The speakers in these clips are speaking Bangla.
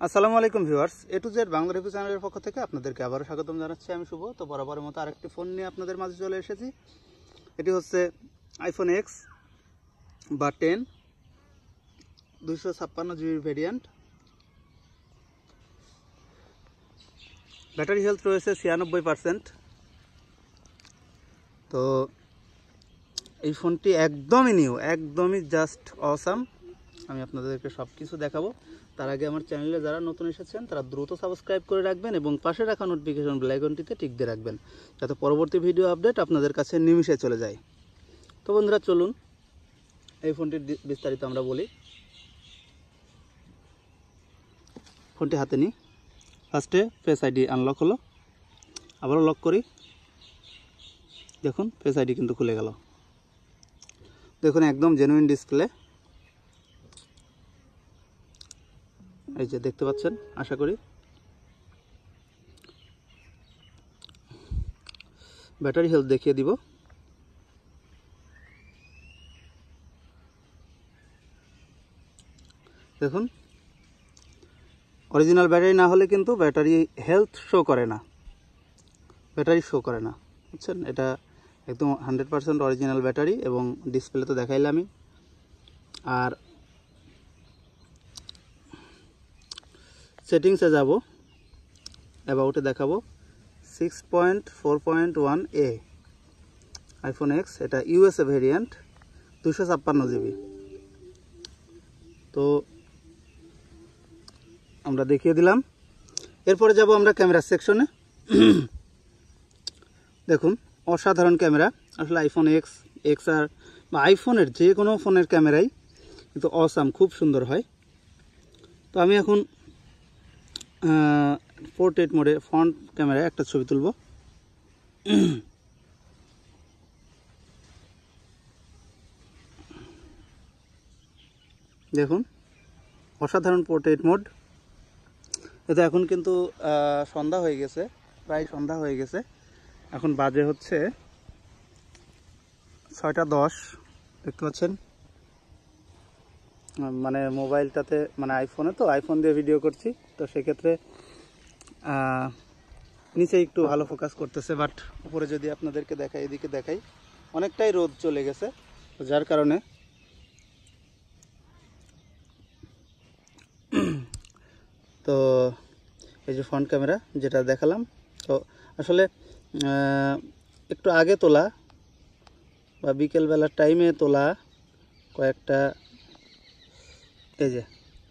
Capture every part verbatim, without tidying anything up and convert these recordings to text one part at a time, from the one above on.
আসসালামু আলাইকুম viewers, A to Z Bangla review চ্যানেলের পক্ষ থেকে আপনাদেরকে আবারও স্বাগতম জানাচ্ছি। আমি শুভ। তো বরাবরের মতো আরেকটি ফোন নিয়ে আপনাদের মাঝে চলে এসেছি। এটি হচ্ছে আইফোন এক্স বা টেন দুইশো ছাপ্পান্ন জিবির ভেরিয়েন্ট। ব্যাটারি হেলথ রয়েছে ছিয়ানব্বই পার্সেন্ট। তো এই ফোনটি একদমই নিউ, একদমই জাস্ট অসাম। আমি আপনাদেরকে সব কিছু দেখাবো। তার আগে আমার চ্যানেলে যারা নতুন এসেছেন তারা দ্রুত সাবস্ক্রাইব করে রাখবেন এবং পাশে রাখা নোটিফিকেশন বেল আইকনটিতে টিক দিয়ে রাখবেন, যাতে পরবর্তী ভিডিও আপডেট আপনাদের কাছে নিমিষে চলে যায়। তো বন্ধুরা, চলুন এই ফোনটির বিস্তারিত আমরা বলি। ফোনটি হাতে নিই। ফার্স্টে ফেস আইডি আনলক হলো, আবারও লক করি। দেখুন ফেস আইডি কিন্তু খুলে গেল। দেখুন একদম জেনুইন ডিসপ্লে, এই যে দেখতে পাচ্ছেন আশা করি। ব্যাটারি হেলথ দেখিয়ে দিব। দেখুন অরিজিনাল ব্যাটারি না হলে কিন্তু ব্যাটারি হেলথ শো করে না, ব্যাটারি শো করে না, বুঝছেন? এটা একদম হান্ড্রেড পারসেন্ট অরিজিনাল ব্যাটারি এবং ডিসপ্লে তো দেখাইলামই। আর সেটিংসে যাব, অ্যাবাউটে দেখাবো। Six point four point one এ আইফোন এক্স, এটা ইউএসএ ভেরিয়েন্ট, দুশো ছাপ্পান্ন জিবি। তো আমরা দেখিয়ে দিলাম। এরপরে যাব আমরা ক্যামেরা সেকশনে। দেখুন অসাধারণ ক্যামেরা। আসলে আইফোন এক্স এক্স আর বা আইফোনের যে কোনো ফোনের ক্যামেরাই কিন্তু অসাম, খুব সুন্দর হয়। তো আমি এখন পোর্ট্রেট মোডে ফ্রন্ট ক্যামেরায় একটা ছবি তুলব। দেখুন অসাধারণ পোর্ট্রেট মোড। এটা এখন কিন্তু সন্ধ্যা হয়ে গেছে, প্রায় সন্ধ্যা হয়ে গেছে। এখন বাজে হচ্ছে ছয়টা দশ, দেখতে পাচ্ছেন। মানে মোবাইলটাতে, মানে আইফোনে, তো আইফোন দিয়ে ভিডিও করছি, তো সেক্ষেত্রে নিচে একটু ভালো ফোকাস করতেছে, বাট উপরে যদি আপনাদেরকে দেখাই, এদিকে দেখাই, অনেকটাই রোদ চলে গেছে, তো যার কারণে তো এই যে ফ্রন্ট ক্যামেরা যেটা দেখালাম, তো আসলে একটু আগে তোলা বা বিকেলবেলার টাইমে তোলা কয়েকটা, এই যে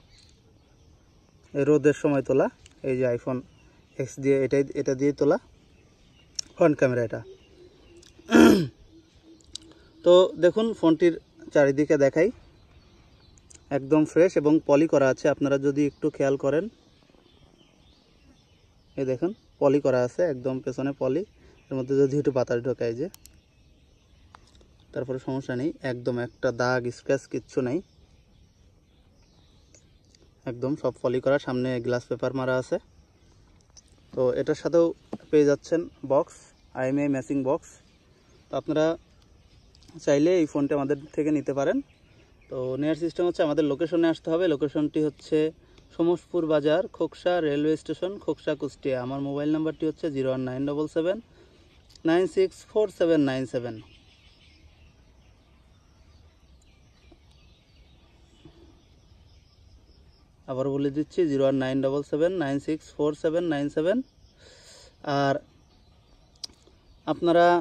এই রোদের সময় তোলা, এই যে আইফোন এক্স দিয়ে এটাই এটা দিয়ে তোলা ফ্রন্ট ক্যামেরা এটা। তো দেখুন ফোনটির চারিদিকে দেখাই, একদম ফ্রেশ এবং পলি করা আছে। আপনারা যদি একটু খেয়াল করেন, এই দেখুন পলি করা আছে, একদম পেছনে পলি, এর মধ্যে যদি একটু বাতাস ঢোকায়, যে তারপরে সমস্যা নেই, একদম একটা দাগ স্ক্র্যাচ কিচ্ছু নেই, একদম সব পলি করা। সামনে গ্লাস পেপার মারা আছে। তো এটার সাথেও পেয়ে যাচ্ছেন বক্স, আইএমআই ম্যাচিং বক্স। তো আপনারা চাইলে এই ফোনটা আমাদের থেকে নিতে পারেন। তো নেয়ার সিস্টেম হচ্ছে আমাদের লোকেশনে আসতে হবে। লোকেশনটি হচ্ছে সমসপুর বাজার, খোকসা রেলওয়ে স্টেশন, খোকসা, কুষ্টিয়া। আমার মোবাইল নাম্বারটি হচ্ছে zero one nine double seven nine six four seven nine seven. আবার বলে দিচ্ছি, zero one nine double seven nine six four seven nine seven. আর আপনারা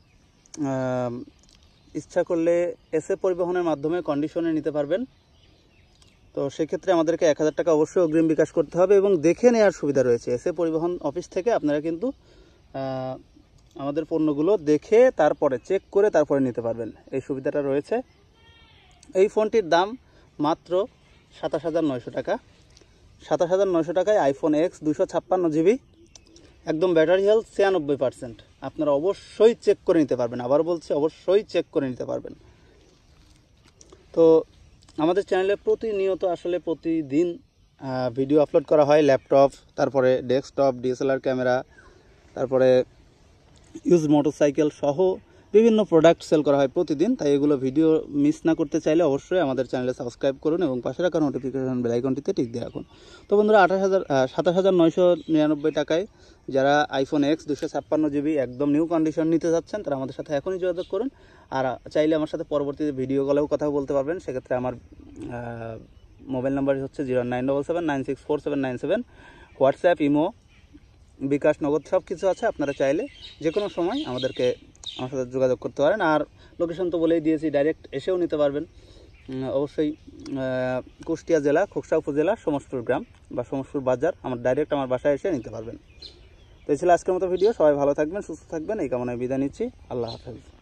ইচ্ছা করলে এসএ পরিবহনের মাধ্যমে কন্ডিশনে নিতে পারবেন। তো সেক্ষেত্রে আমাদেরকে এক হাজার টাকা অবশ্যই অগ্রিম বিকাশ করতে হবে এবং দেখে নেওয়ার সুবিধা রয়েছে। এসএ পরিবহন অফিস থেকে আপনারা কিন্তু আমাদের পণ্যগুলো দেখে তারপরে চেক করে তারপরে নিতে পারবেন, এই সুবিধাটা রয়েছে। এই ফোনটির দাম মাত্র সাতাশ হাজার নয়শো টাকা। সাতাশ হাজার নয়শো টাকায় আইফোন এক্স দুশো ছাপ্পান্ন জিবি, একদম ব্যাটারি হেলথ ছিয়ানব্বই পার্সেন্ট। আপনারা অবশ্যই চেক করে নিতে পারবেন, আবার বলছি অবশ্যই চেক করে নিতে পারবেন। তো আমাদের চ্যানেলে প্রতিনিয়ত আসলে প্রতিদিন ভিডিও আপলোড করা হয়, ল্যাপটপ, তারপরে ডেস্কটপ, ডিএসএলআর ক্যামেরা, তারপরে ইউজ মোটরসাইকেল সহ বিভিন্ন প্রোডাক্ট সেল করা হয় প্রতিদিন। তাই এগুলো ভিডিও মিস না করতে চাইলে অবশ্যই আমাদের চ্যানেলে সাবস্ক্রাইব করুন এবং পাশে রাখা নোটিফিকেশন বেল আইকনটিতে টিক দিয়ে রাখুন। তো বন্ধুরা, আঠাশ হাজার সাতাশ হাজার নয়শো নিরানব্বই টাকায় যারা আইফোন এক্স দুশো ছাপ্পান্ন জিবি একদম নিউ কন্ডিশন নিতে যাচ্ছেন তারা আমাদের সাথে এখনই যোগাযোগ করুন। আর চাইলে আমার সাথে পরবর্তীতে ভিডিও কলেও কথা বলতে পারবেন। সেক্ষেত্রে আমার মোবাইল নাম্বার হচ্ছে zero nine double seven nine six four seven nine seven. WhatsApp, imo, bKash, Nagad সব কিছু আছে। আপনারা চাইলে যে কোনো সময় আমাদেরকে আমার সাথে যোগাযোগ করতে পারেন। আর লোকেশন তো বলেই দিয়েছি, ডাইরেক্ট এসেও নিতে পারবেন। অবশ্যই কুষ্টিয়া জেলা, খোকসা উপজেলা, সমসপুর গ্রাম বা সমসপুর বাজার, আমার ডাইরেক্ট আমার বাসায় এসে নিতে পারবেন। তো এই ছিল আজকের মতো ভিডিও। সবাই ভালো থাকবেন, সুস্থ থাকবেন, এই কামনায় বিদায় নিচ্ছি। আল্লাহ হাফেজ।